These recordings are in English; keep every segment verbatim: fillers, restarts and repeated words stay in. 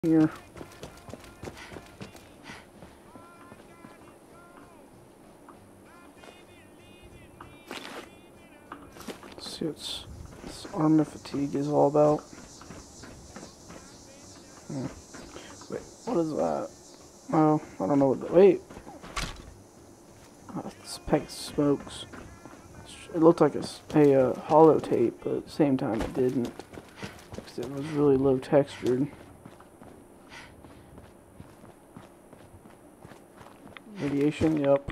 Here. Let's see what this armor fatigue is all about. Hmm. Wait, what is that? Oh, I don't know what the, wait. Oh, this pack of smokes. It looked like a, a uh, hollow tape, but at the same time it didn't. Because it was really low textured. Radiation, yep.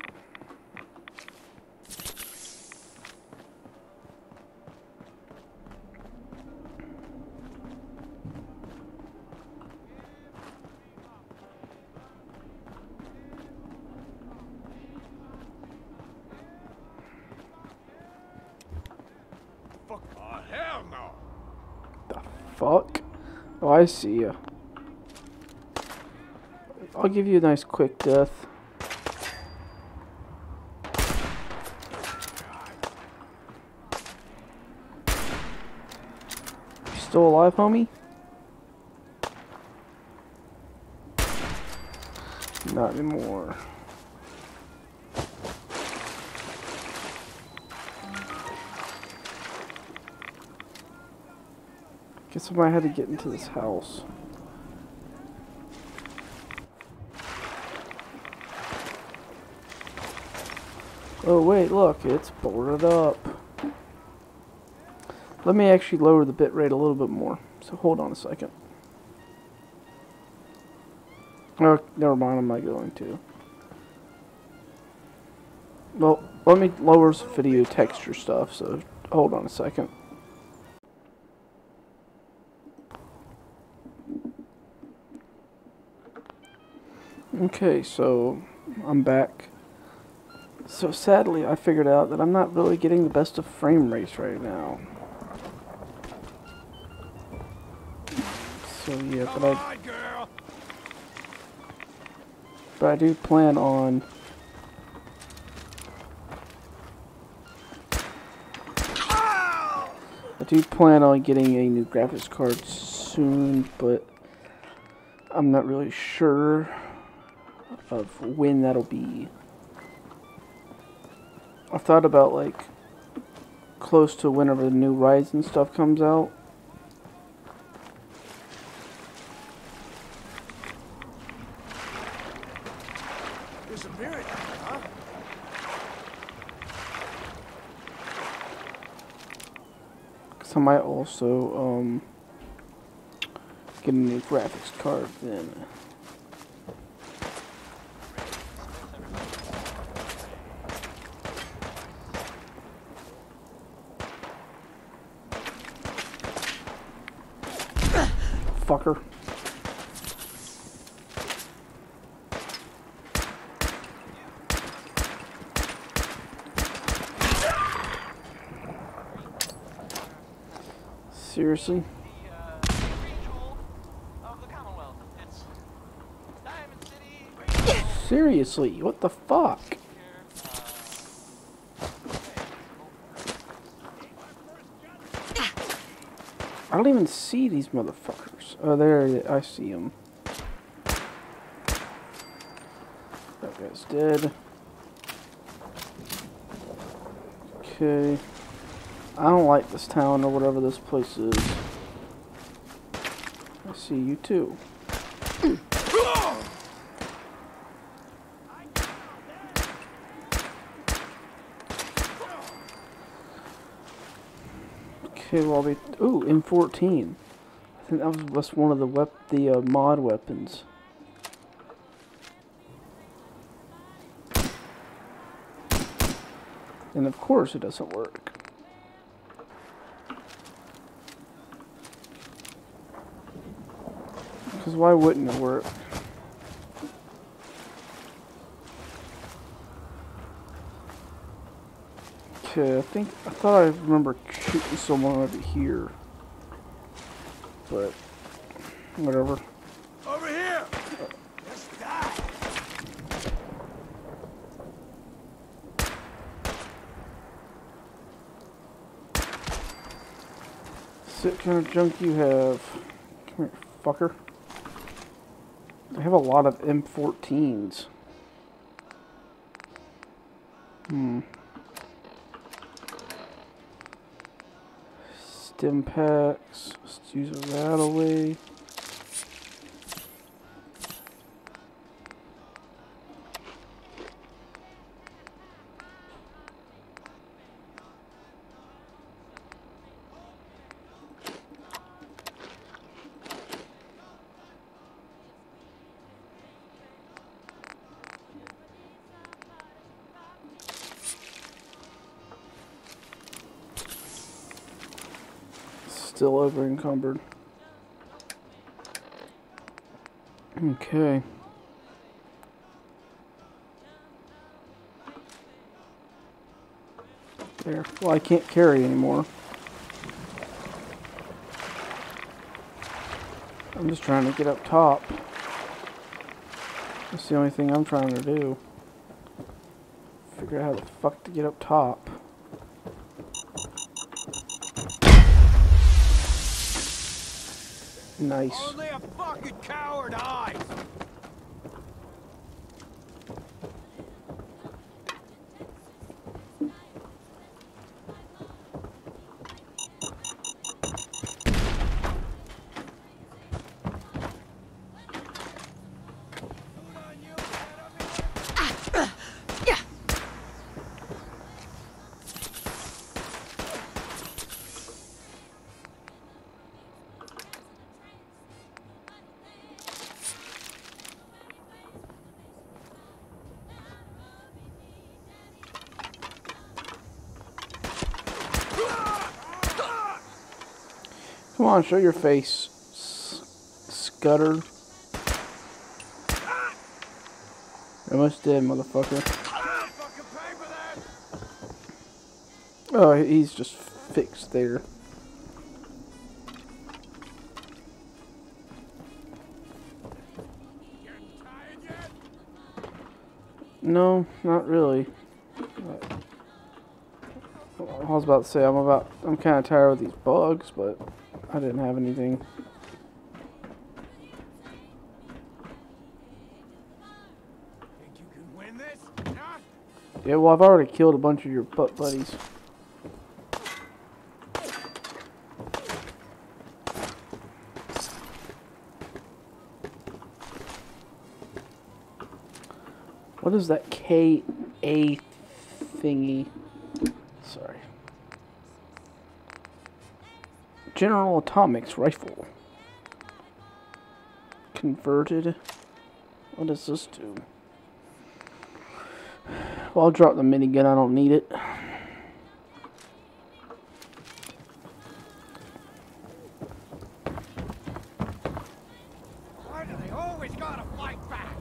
Fuck. Oh, hell no. The fuck? Oh, I see ya. I'll give you a nice quick death. You still alive, homie? Not anymore. Guess I might have to get into this house. Oh wait, look, it's boarded up. Let me actually lower the bit rate a little bit more. So hold on a second. Oh, never mind, I'm not going to. Well, let me lower some video texture stuff, so hold on a second. Okay, so I'm back. So sadly, I figured out that I'm not really getting the best of frame rates right now. So yeah, but I, but I do plan on I do plan on getting a new graphics card soon, but I'm not really sure of when that'll be. I've thought about like close to whenever the new Ryzen stuff comes out. Disappearing, huh? Cause I might also um get a new graphics card then. Fucker. Seriously? Seriously, what the fuck? I don't even see these motherfuckers. Oh, there, I see them. That guy's dead. Okay. I don't like this town or whatever this place is. I see you too. Okay, well, I'll be. Ooh, M fourteen. I think that was that's one of the wep the uh, mod weapons. And of course, it doesn't work. Because why wouldn't it work? Okay, I think I thought I remember shooting someone over here, but whatever. Over here. Let's die. What kind of junk you have? Come here, fucker. I have a lot of M fourteens. Hmm. Stim packs. Let's use that away. Still over encumbered. Okay. There. Well, I can't carry anymore. I'm just trying to get up top. That's the only thing I'm trying to do. Figure out how the fuck to get up top. Nice. Only a fucking coward hides. Come on, show your face, S Scudder. Almost dead, motherfucker. Oh, he's just fixed there. No, not really. I was about to say I'm about I'm kind of tired of these bugs, but I didn't have anything. Think you can win this? Huh? Yeah, well, I've already killed a bunch of your butt buddies. What is that K A thingy? Sorry. General Atomics Rifle. Converted. What does this do? Well, I'll drop the minigun. I don't need it. Why do they always gotta fight back?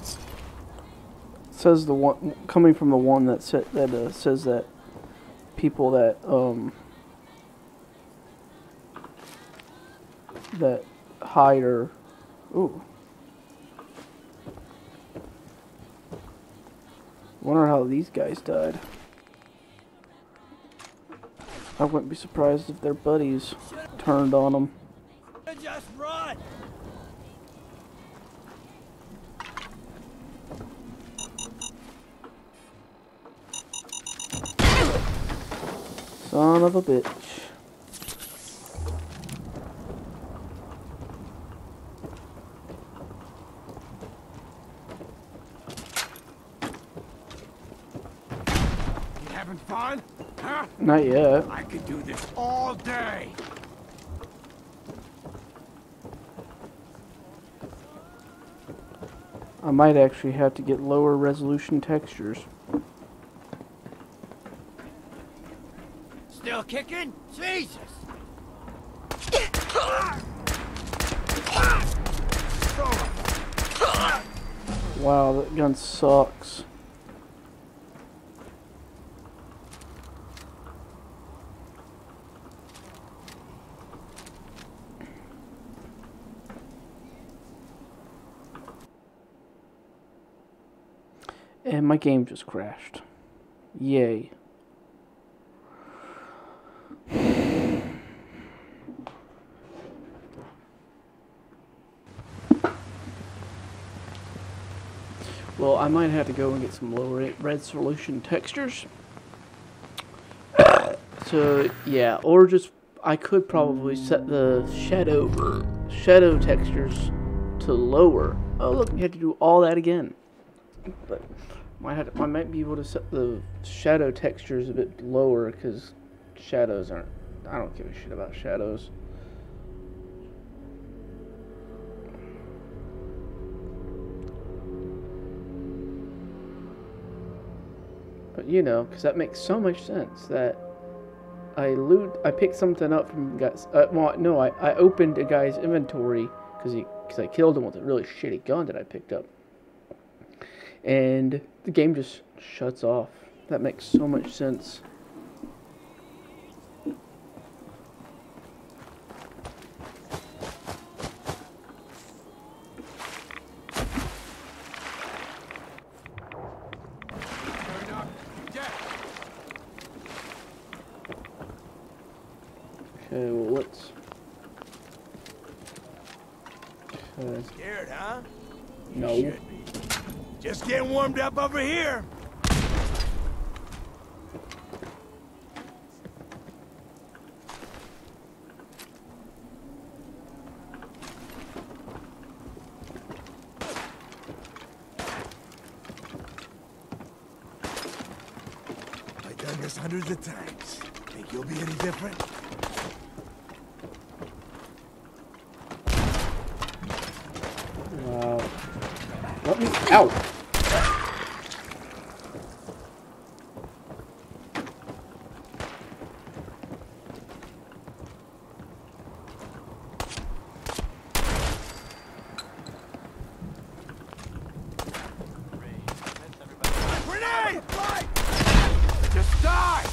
It says the one coming from the one that sa that uh, says that people that um that hide or ooh. Wonder how these guys died. I wouldn't be surprised if their buddies turned on them. Just run. Son of a bitch. You having fun? Huh? Not yet. I could do this all day. I might actually have to get lower resolution textures. Still kicking? Jesus! Wow, that gun sucks. And my game just crashed. Yay. Well, I might have to go and get some lower resolution textures. So yeah, or just I could probably set the shadow shadow textures to lower. Oh look, we had to do all that again. But might have to, I might be able to set the shadow textures a bit lower because shadows aren't. I don't give a shit about shadows. But you know, because that makes so much sense that I loot, I picked something up from guys. Uh, well, no, I, I opened a guy's inventory because he because I killed him with a really shitty gun that I picked up, and the game just shuts off. That makes so much sense. Okay, well, let's... Okay. Scared, huh? No. You should be. Just getting warmed up over here. I've done this hundreds of times. Think you'll be any different? Uh, let me out. Grenade! Just die!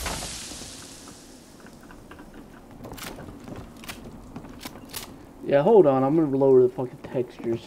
Yeah, hold on. I'm gonna lower the fucking textures.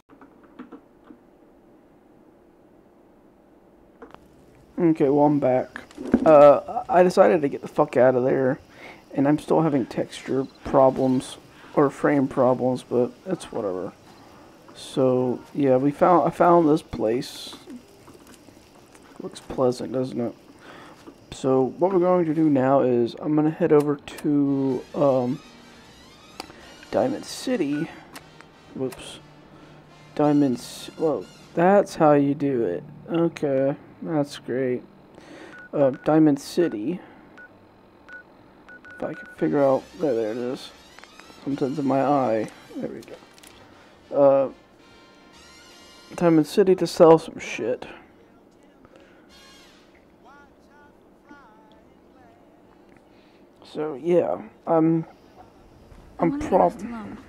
Okay, well, I'm back. Uh, I decided to get the fuck out of there, and I'm still having texture problems, or frame problems, but it's whatever. So, yeah, we found, I found this place. Looks pleasant, doesn't it? So, what we're going to do now is, I'm gonna head over to, um, Diamond City. Whoops. Diamonds, well, that's how you do it. Okay. That's great. Uh, Diamond City. If I can figure out... There, there it is. Sometimes in my eye. There we go. Uh, Diamond City to sell some shit. So, yeah. I'm... I'm probably...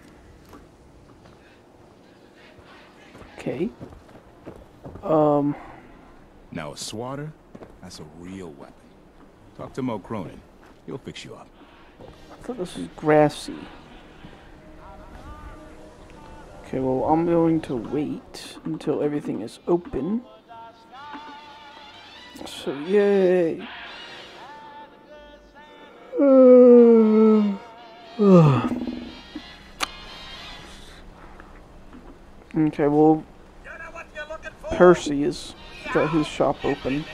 Okay. Um... Now a swatter, that's a real weapon. Talk to Mo Cronin. He'll fix you up. I thought this was grassy. Okay, well, I'm going to wait until everything is open. So, yay! Okay, well, Percy has got his shop open.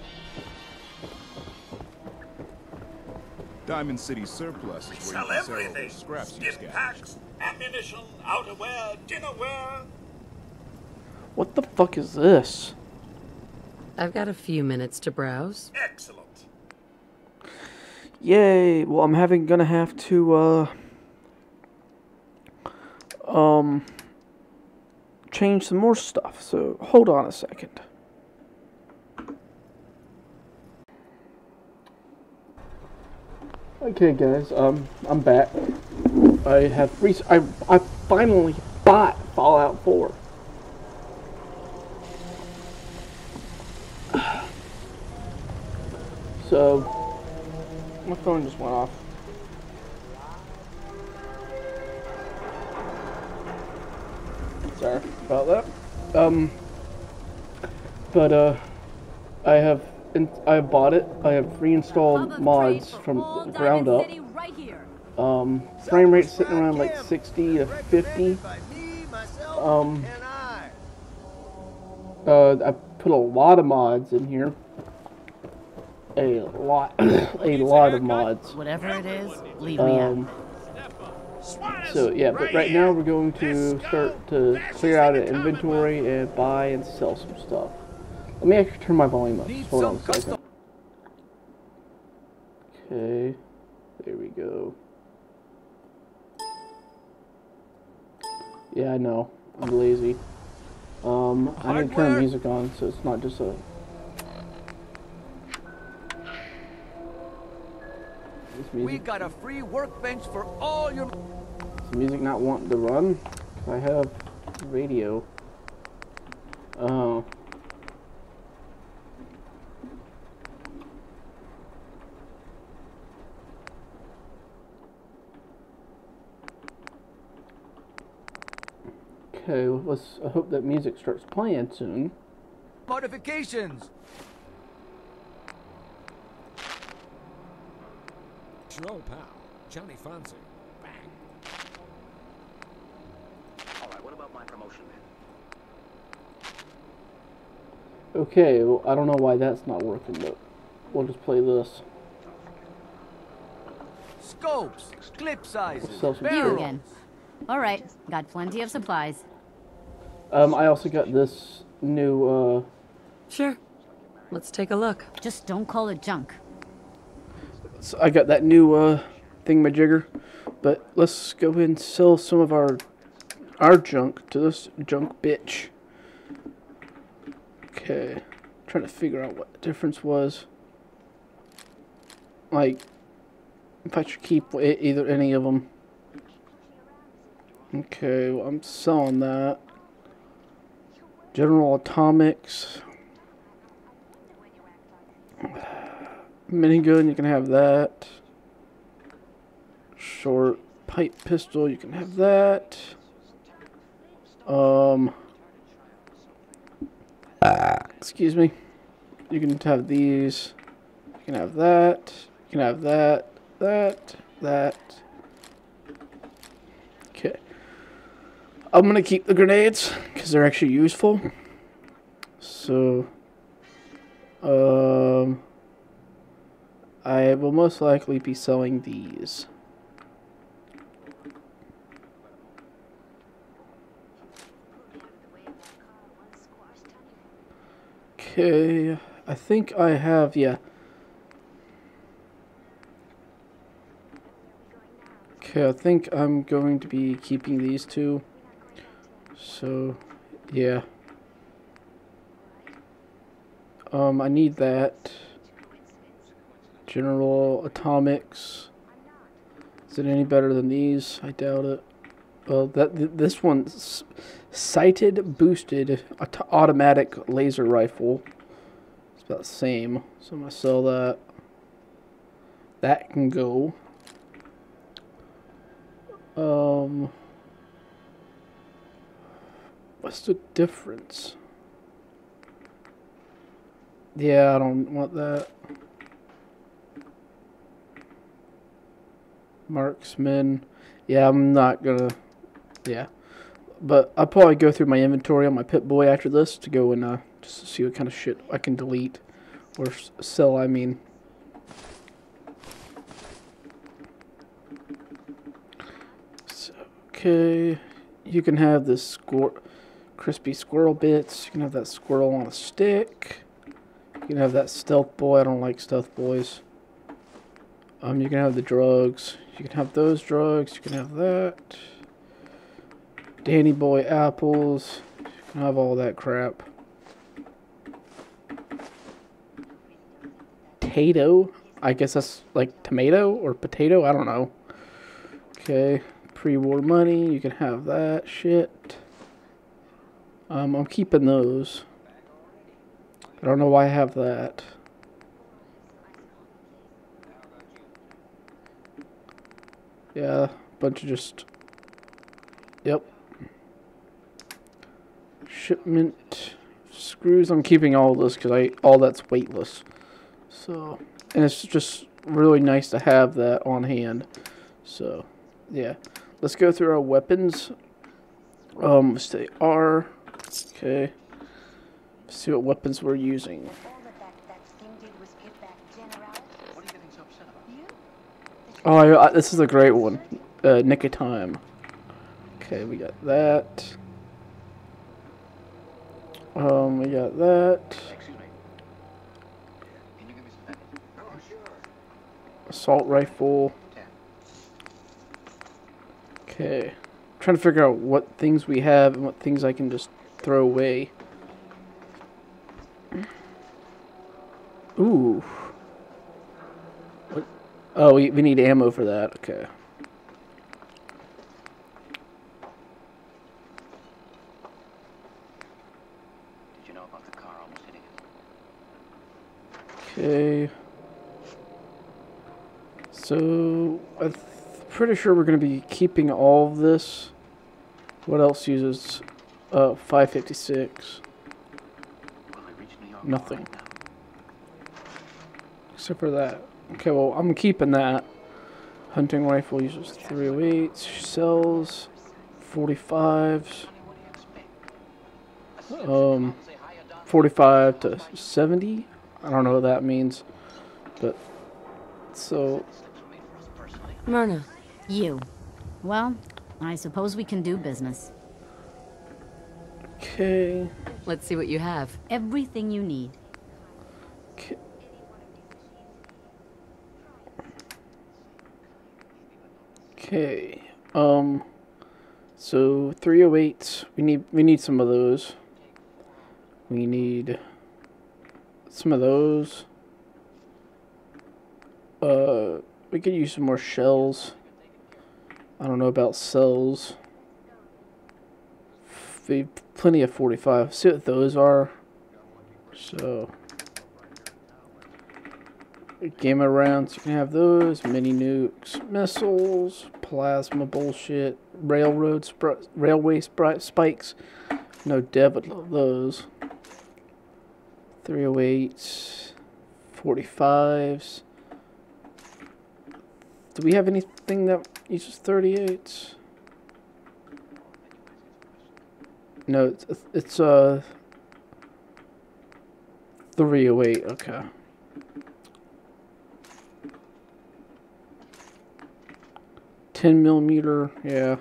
Diamond City surplus is where you can sell all those scraps you scavenged. Packs, ammunition, outerwear, dinnerware. What the fuck is this? I've got a few minutes to browse. Excellent. Yay! Well, I'm having gonna have to uh um change some more stuff. So hold on a second. Okay, guys. Um, I'm back. I have re I I finally bought Fallout four. So, my phone just went off. Sorry about that. Um, but uh, I have in I have bought it. I have reinstalled mods from the ground up. Um, frame rate sitting around like sixty to fifty. Um, uh, I put a lot of mods in here. A lot, a lot of mods. Whatever it is, leave me out. Um, so yeah, but right now we're going to start to clear out an inventory and buy and sell some stuff. Let me actually turn my volume up. Just hold on a second. Okay, there we go. Yeah, I know. I'm lazy. Um, I didn't turn the music on, so it's not just a... We got a free workbench for all your... Is the music not wanting to run? 'Cause I have radio. Oh. Okay, well, let's I hope that music starts playing soon. Modifications. Your pal, Johnny Fancy. Bang. Alright, what about my promotion then? Okay, well, I don't know why that's not working, but we'll just play this. Scopes, clip sizes, Sell some You shit. again. All right, got plenty of supplies. Um, I also got this new, uh... Sure. Let's take a look. Just don't call it junk. So I got that new, uh, thingamajigger. But let's go ahead and sell some of our, our junk to this junk bitch. Okay. Trying to figure out what the difference was. Like, if I should keep either any of them. Okay, well, I'm selling that. General Atomics. Minigun, you can have that. Short pipe pistol, you can have that. Um, excuse me. You can have these. You can have that. You can have that. That. That. Okay. I'm gonna keep the grenades because they're actually useful. So, um, I will most likely be selling these. Okay, I think I have, yeah. Okay, I think I'm going to be keeping these two. So, yeah. Um, I need that. General Atomics. Is it any better than these? I doubt it. Well, that th this one's sighted, boosted, auto automatic laser rifle. It's about the same. So I'm gonna sell that. That can go. Um, what's the difference? Yeah, I don't want that. Marksman. Yeah, I'm not gonna. Yeah, but I'll probably go through my inventory on my Pip-Boy after this to go and uh, just to see what kind of shit I can delete or sell. I mean. So, okay, you can have this squir crispy squirrel bits. You can have that squirrel on a stick. You can have that stealth boy. I don't like stealth boys. Um, you can have the drugs. You can have those drugs. You can have that. Danny Boy apples. You can have all that crap. Potato. I guess that's like tomato or potato. I don't know. Okay. Pre-war money. You can have that shit. Um, I'm keeping those. I don't know why I have that. Yeah, bunch of just. Yep. Shipment screws. I'm keeping all this because I all that's weightless. So, and it's just really nice to have that on hand. So, yeah. Let's go through our weapons. Um, stay R. Okay. See what weapons we're using. Oh, I, I, this is a great one. Uh, Nick of Time. Okay, we got that. Um, we got that. Assault rifle. Okay. Trying to figure out what things we have and what things I can just throw away. Ooh. What? Oh, we, we need ammo for that. Okay. Did you know about the car almost hitting it? Okay. So, I'm pretty sure we're going to be keeping all of this. What else uses uh, five fifty-six? Will we reach New York? Nothing. Except for that. Okay, well, I'm keeping that. Hunting rifle uses three oh eights, shells, forty-fives. Um, forty-five to seventy. I don't know what that means. But, so... Myrna. You. Well, I suppose we can do business. Okay. Let's see what you have. Everything you need. Okay. Okay. Um. So three oh eights. We need we need some of those. We need some of those. Uh, we could use some more shells. I don't know about cells. We have plenty of forty-five. See what those are. So, gamma rounds. You can have those. Mini nukes, missiles, plasma bullshit, railroad sp railway sp spikes. No dev would love those. three oh eights, forty-fives. Do we have anything that uses thirty-eights? No, it's, it's uh three oh eight, okay. ten millimeter, yeah.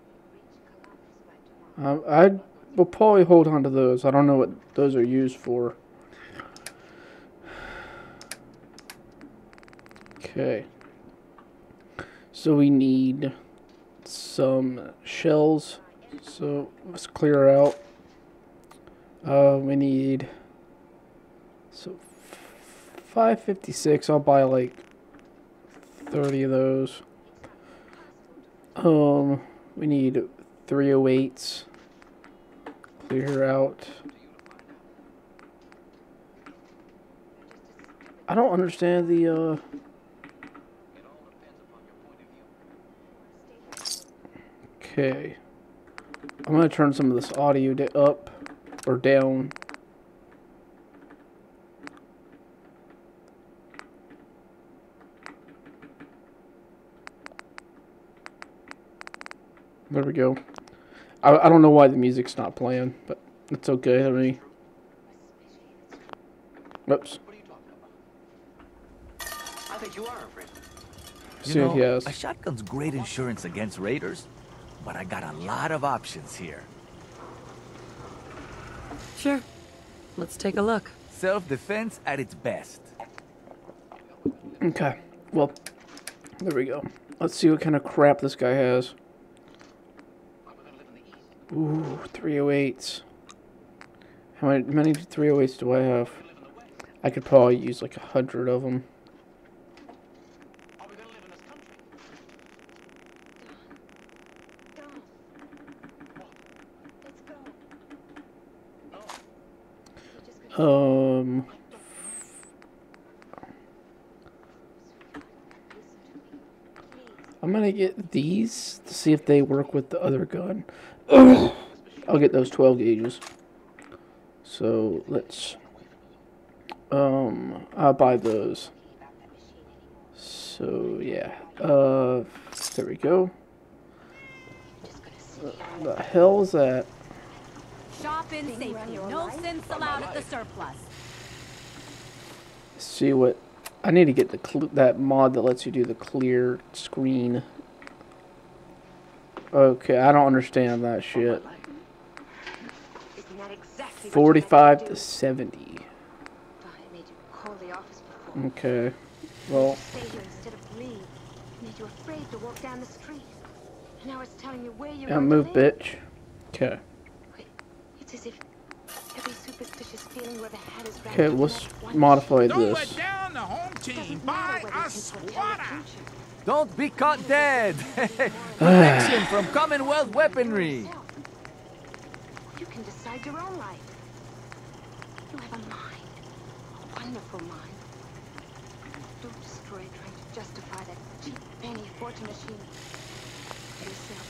Um, I will probably hold on to those. I don't know what those are used for. Okay. So we need some shells. So let's clear out. Uh, we need so five fifty-six. I'll buy like thirty of those. Um, we need three oh eights. Clear out. I don't understand the uh. Okay. I'm going to turn some of this audio up or down. There we go. I, I don't know why the music's not playing, but it's okay to me. Oops. What are you talking about? I think you are afraid. See what he has. A shotgun's great insurance against raiders, but I got a lot of options here. Sure. Let's take a look. Self-defense at its best. Okay. Well, there we go. Let's see what kind of crap this guy has. Ooh, three oh eights. How many, many three oh eights do I have? I could probably use like a hundred of them. Um, I'm gonna get these to see if they work with the other gun. I'll get those twelve gauges. So let's, um, I'll buy those. So yeah, uh, there we go. Uh, the hell is that? Shop in safety. No sins allowed at the surplus. See what I need to get the cl that mod that lets you do the clear screen. Okay, I don't understand that shit. forty-five to seventy. Okay. Well. Yeah, move, bitch. Okay. Okay, let's modify Don't this. let down the home team. Buy a swatter. Don't be caught dead. Protection from Commonwealth weaponry. You can decide your own life. You have a mind, a wonderful mind. Don't destroy it trying to justify that cheap penny fortune machine to yourself.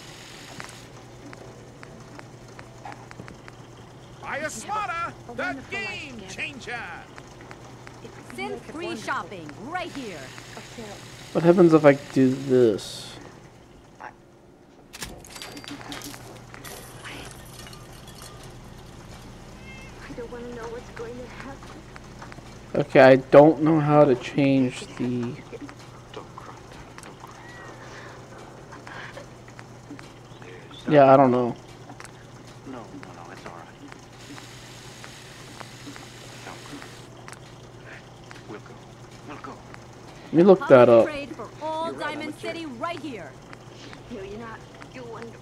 Buy a swatter. The game changer. Sin-free shopping right here. What happens if I do this? I don't want to know what's going to happen. Okay, I don't know how to change the... Don't cry. Don't cry. Yeah, I don't know. No, no, no, it's all right. Don't cry. We'll go. We'll go. Let me look that up. Trade for all Diamond City right here. No, you're not. You're wonderful.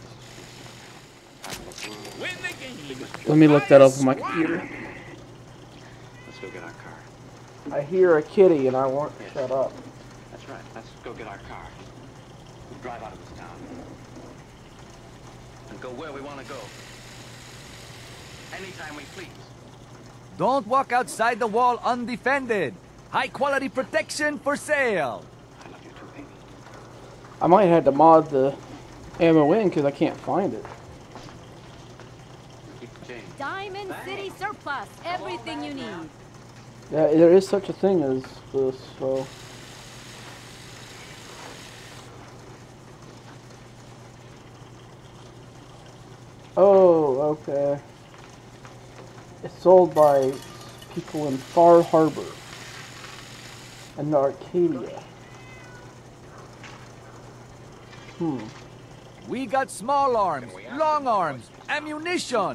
Win the game. Let me look that up on my computer. Let's go get our car. I hear a kitty and I want to shut up. That's right. Let's go get our car. We'll drive out of this town. And go where we want to go. Anytime we please. Don't walk outside the wall undefended. High quality protection for sale. I love you too, baby. I might have to mod the ammo in because I can't find it. Keep the change. Diamond City surplus. Everything you need. Yeah, there is such a thing as this, so... Oh, okay. It's sold by people in Far Harbor and Arcadia. Hmm. We got small arms, long arms, ammunition.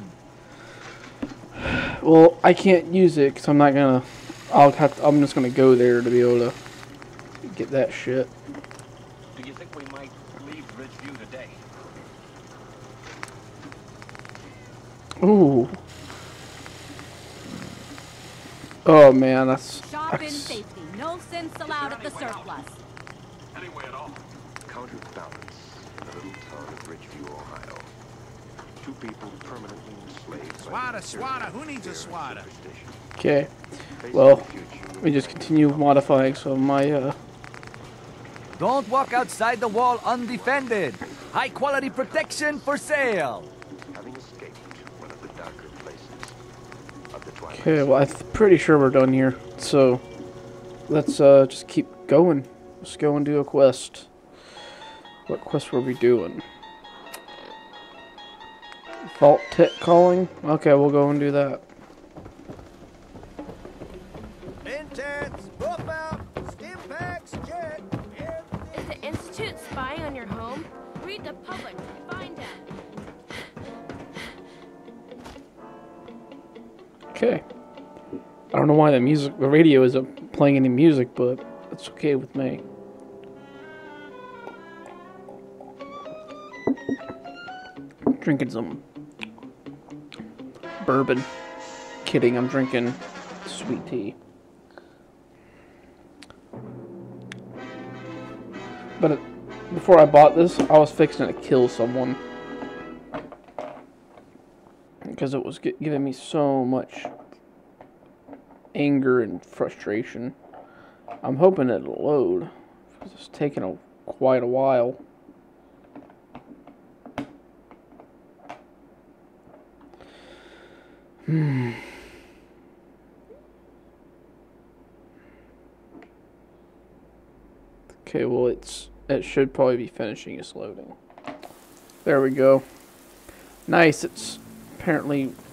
Well, I can't use it because I'm not gonna. I'll have. To, I'm just gonna go there to be able to get that shit. Do you think we might leave Ridgeview today? Ooh. Oh man, that's. Shop in that's safety. No sins allowed at the surplus. Anyway at all. Counterbalance in a little town of Ridgeview, Ohio. Two people permanently enslaved. Swatter, swatter. Who needs a swatter? okay. Well, we just continue modifying some of my. Uh, Don't walk outside the wall undefended. High quality protection for sale. Having escaped one of the darker places of the Twilight. okay. Well, I'm pretty sure we're done here. So let's uh, just keep going. Let's go and do a quest. What quest were we doing? Vault Tech calling? Okay, we'll go and do that. Intense, buff out, stim packs, jet. Is the Institute spying on your home? Read the public. Find out. Okay. I don't know why the music, the radio isn't playing any music, but it's okay with me. Drinking some bourbon. Kidding, I'm drinking sweet tea. But it, before I bought this, I was fixing to kill someone. Because it was gi- giving me so much anger and frustration. I'm hoping it'll load. Because it's taking a, quite a while. Hmm. Okay, well it's it should probably be finishing its loading. There we go. Nice, it's apparently